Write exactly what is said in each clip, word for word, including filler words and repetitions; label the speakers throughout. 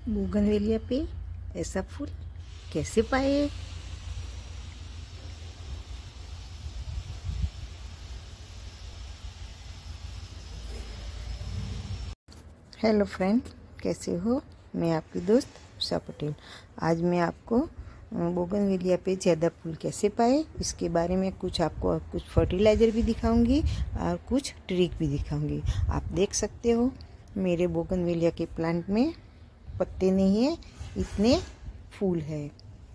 Speaker 1: Bougainvillea पे ऐसा फूल कैसे पाए। हेलो फ्रेंड, कैसे हो। मैं आपकी दोस्त उषा पटेल। आज मैं आपको बोगनवेलिया पे ज़्यादा फूल कैसे पाए इसके बारे में कुछ आपको कुछ फर्टिलाइज़र भी दिखाऊंगी और कुछ ट्रिक भी दिखाऊंगी। आप देख सकते हो मेरे बोगनवेलिया के प्लांट में पत्ते नहीं है, इतने फूल है।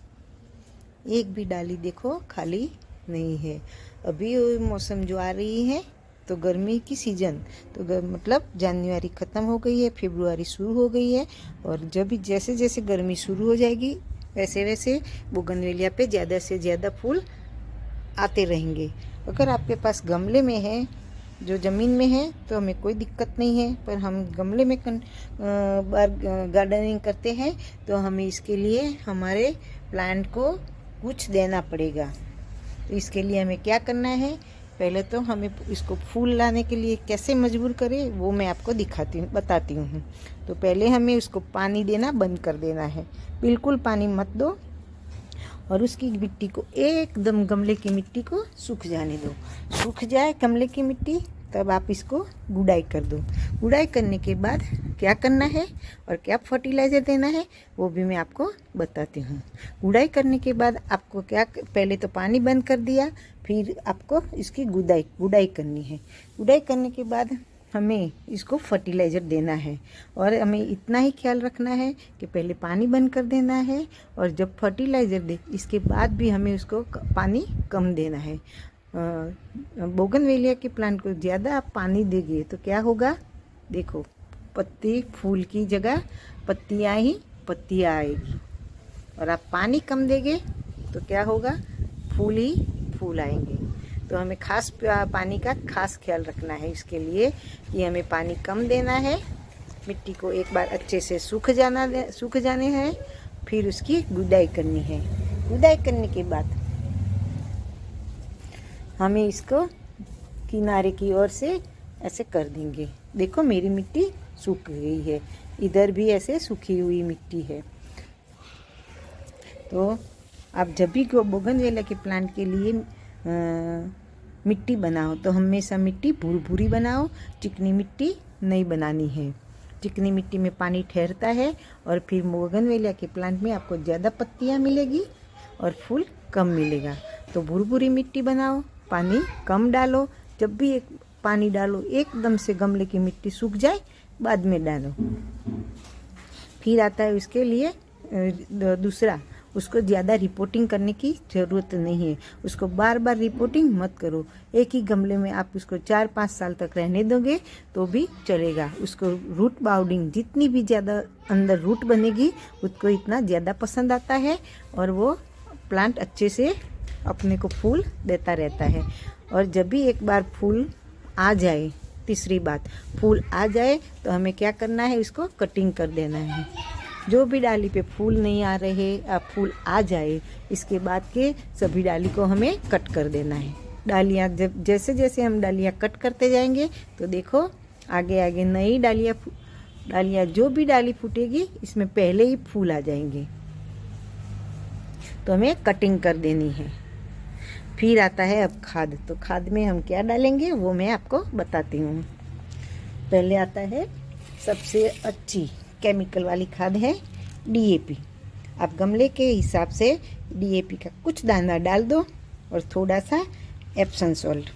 Speaker 1: एक भी डाली देखो खाली नहीं है। अभी मौसम जो आ रही है तो गर्मी की सीज़न तो गर, मतलब जनवरी ख़त्म हो गई है, फरवरी शुरू हो गई है। और जब भी जैसे जैसे गर्मी शुरू हो जाएगी वैसे वैसे बोगनवेलिया पे ज़्यादा से ज़्यादा फूल आते रहेंगे। अगर आपके पास गमले में है, जो ज़मीन में है, तो हमें कोई दिक्कत नहीं है। पर हम गमले में गार्डनिंग करते हैं तो हमें इसके लिए हमारे प्लांट को कुछ देना पड़ेगा। तो इसके लिए हमें क्या करना है, पहले तो हमें इसको फूल लाने के लिए कैसे मजबूर करें वो मैं आपको दिखाती हूँ बताती हूँ। तो पहले हमें उसको पानी देना बंद कर देना है, बिल्कुल पानी मत दो। और उसकी मिट्टी को एकदम गमले की मिट्टी को सूख जाने दो। सूख जाए गमले की मिट्टी तब आप इसको गुड़ाई कर दो। गुड़ाई करने के बाद क्या करना है और क्या फर्टिलाइज़र देना है वो भी मैं आपको बताती हूँ। गुड़ाई करने के बाद आपको क्या, पहले तो पानी बंद कर दिया, फिर आपको इसकी गुड़ाई गुड़ाई करनी है। गुड़ाई करने के बाद हमें इसको फर्टिलाइज़र देना है। और हमें इतना ही ख्याल रखना है कि पहले पानी बंद कर देना है और जब फर्टिलाइज़र दे इसके बाद भी हमें उसको पानी कम देना है। बोगनवेलिया के प्लांट को ज़्यादा आप पानी देंगे तो क्या होगा, देखो पत्ती फूल की जगह पत्तियाँ ही पत्तियाँ आएगी। और आप पानी कम देंगे तो क्या होगा, फूल ही फूल आएंगे। तो हमें खास पानी का खास ख्याल रखना है इसके लिए कि हमें पानी कम देना है। मिट्टी को एक बार अच्छे से सूख जाना सूख जाने हैं, फिर उसकी गुड़ाई करनी है। गुड़ाई करने के बाद हमें इसको किनारे की ओर से ऐसे कर देंगे। देखो मेरी मिट्टी सूख गई है, इधर भी ऐसे सूखी हुई मिट्टी है। तो आप जब भी बोगनवेलिया के प्लांट के लिए आ, मिट्टी बनाओ तो हमेशा मिट्टी भूरी-भूरी बनाओ, चिकनी मिट्टी नहीं बनानी है। चिकनी मिट्टी में पानी ठहरता है और फिर बोगनवेलिया के प्लांट में आपको ज़्यादा पत्तियाँ मिलेगी और फूल कम मिलेगा। तो भूरी-भूरी मिट्टी बनाओ, पानी कम डालो। जब भी एक पानी डालो एकदम से गमले की मिट्टी सूख जाए बाद में डालो। फिर आता है उसके लिए दूसरा, उसको ज़्यादा रिपोर्टिंग करने की ज़रूरत नहीं है। उसको बार बार रिपोर्टिंग मत करो। एक ही गमले में आप उसको चार पाँच साल तक रहने दोगे तो भी चलेगा। उसको रूट बाउंडिंग जितनी भी ज़्यादा अंदर रूट बनेगी उसको इतना ज़्यादा पसंद आता है और वो प्लांट अच्छे से अपने को फूल देता रहता है। और जब भी एक बार फूल आ जाए, तीसरी बात फूल आ जाए तो हमें क्या करना है, उसको कटिंग कर देना है। जो भी डाली पे फूल नहीं आ रहे, अब फूल आ जाए इसके बाद के सभी डाली को हमें कट कर देना है। डालियाँ जब जैसे जैसे हम डालियाँ कट करते जाएंगे तो देखो आगे आगे नई डालियाँ डालियाँ जो भी डाली फूटेगी इसमें पहले ही फूल आ जाएंगे। तो हमें कटिंग कर देनी है। फिर आता है अब खाद। तो खाद में हम क्या डालेंगे वो मैं आपको बताती हूँ। पहले आता है सबसे अच्छी केमिकल वाली खाद है डीएपी। आप गमले के हिसाब से डीएपी का कुछ दाना डाल दो और थोड़ा सा एप्सम सॉल्ट।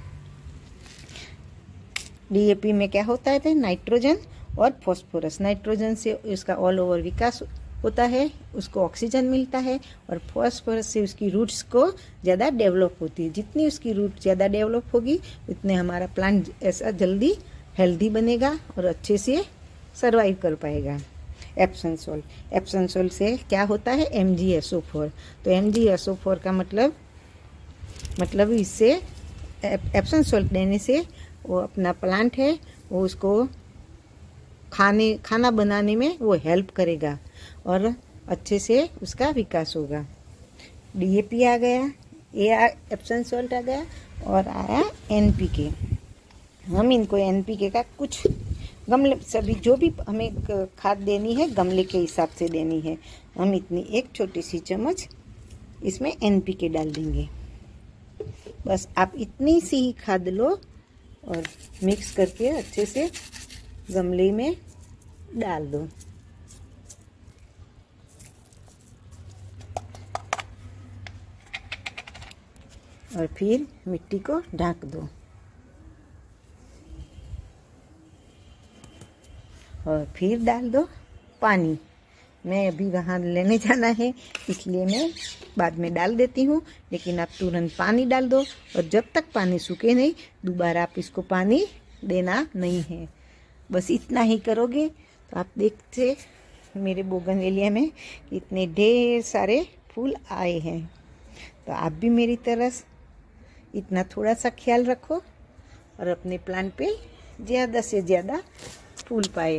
Speaker 1: डीएपी में क्या होता है, नाइट्रोजन और फॉस्फोरस। नाइट्रोजन से उसका ऑल ओवर विकास होता है, उसको ऑक्सीजन मिलता है, और फॉस्फोरस से उसकी रूट्स को ज़्यादा डेवलप होती है। जितनी उसकी रूट ज़्यादा डेवलप होगी उतने हमारा प्लांट ऐसा जल्दी हेल्दी बनेगा और अच्छे से सरवाइव कर पाएगा। एप्सम सॉल्ट एप्सम सॉल्ट से क्या होता है, M G S O four. तो M G S O four का मतलब मतलब इससे एप्सम सॉल्ट देने से वो अपना प्लांट है वो उसको खाने खाना बनाने में वो हेल्प करेगा और अच्छे से उसका विकास होगा। डीएपी आ गया, ये एप्सम सॉल्ट आ गया और आया एनपीके। हम इनको एनपीके का कुछ गमले सभी जो भी हमें खाद देनी है गमले के हिसाब से देनी है। हम इतनी एक छोटी सी चम्मच इसमें एन पी के डाल देंगे। बस आप इतनी सी ही खाद लो और मिक्स करके अच्छे से गमले में डाल दो। और फिर मिट्टी को ढक दो और फिर डाल दो पानी। मैं अभी वहाँ लेने जाना है इसलिए मैं बाद में डाल देती हूँ, लेकिन आप तुरंत पानी डाल दो और जब तक पानी सूखे नहीं दोबारा आप इसको पानी देना नहीं है। बस इतना ही करोगे तो आप देखते मेरे बोगनवेलिया में इतने ढेर सारे फूल आए हैं। तो आप भी मेरी तरह इतना थोड़ा सा ख्याल रखो और अपने प्लांट पे ज़्यादा से ज़्यादा फूल पाए।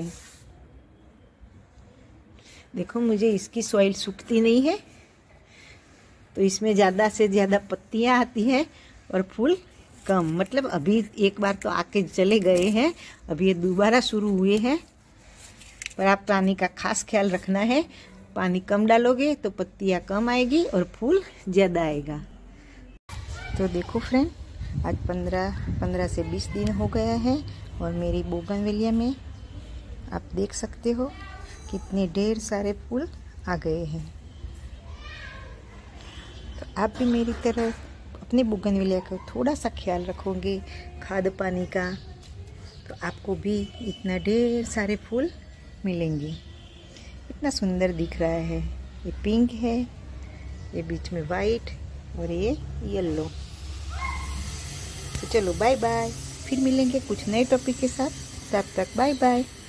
Speaker 1: देखो मुझे इसकी सॉइल सूखती नहीं है तो इसमें ज़्यादा से ज़्यादा पत्तियाँ आती हैं और फूल कम। मतलब अभी एक बार तो आके चले गए हैं, अभी ये दोबारा शुरू हुए हैं। पर आप पानी का खास ख्याल रखना है, पानी कम डालोगे तो पत्तियाँ कम आएगी और फूल ज़्यादा आएगा। तो देखो फ्रेंड, आज पंद्रह पंद्रह से बीस दिन हो गया है और मेरी बोगनवेलिया में आप देख सकते हो कितने ढेर सारे फूल आ गए हैं। तो आप भी मेरी तरह अपने बोगनवेलिया का थोड़ा सा ख्याल रखोगे खाद पानी का, तो आपको भी इतना ढेर सारे फूल मिलेंगे। इतना सुंदर दिख रहा है। ये पिंक है, ये बीच में वाइट और ये येलो। तो चलो बाय बाय, फिर मिलेंगे कुछ नए टॉपिक के साथ। तब तक बाय बाय।